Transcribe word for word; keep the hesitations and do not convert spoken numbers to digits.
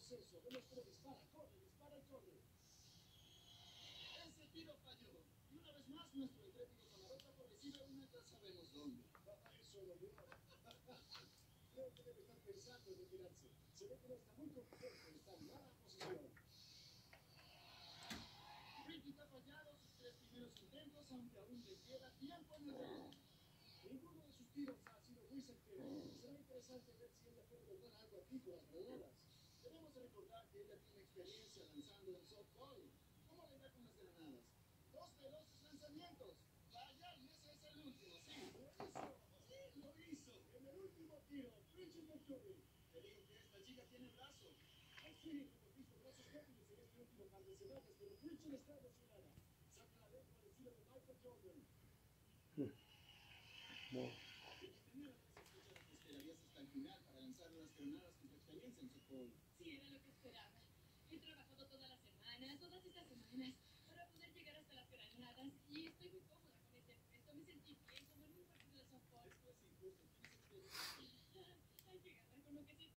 proceso. Vemos cómo dispara, corre, dispara y corre. Ese tiro falló. Y una vez más, nuestro intrépido camarógrafo recibe una ya sabemos dónde. Eso lo vio. Creo que debe estar pensando en retirarse. Se ve que no está muy contento, está en mala posición. Ricky ha fallado sus tres primeros intentos, aunque aún le queda tiempo en el reloj. Ninguno de sus tiros ha sido muy certero. Será interesante ver si ella puede lograr algo aquí con las granadas. Debemos recordar que ella tiene experiencia lanzando el softball. ¿Cómo le va con las granadas? Dos veloces lanzamientos. Vaya, y ese es el último, sí. ¡Lo hizo! Sí, lo hizo. En el último tiro, Richard McCurry. Te digo que esta chica tiene brazo. Así, hemos visto brazos débiles en este último par de semanas, pero Richard está emocionada. Saca la lengua al estilo de Michael Jordan. No. Y la primera vez escuchas que esperarías hasta el final para lanzar las granadas con tu experiencia en softball. Sí, era lo que esperaba. He trabajado toda la semana, todas estas semanas, para poder llegar hasta las granadas y estoy muy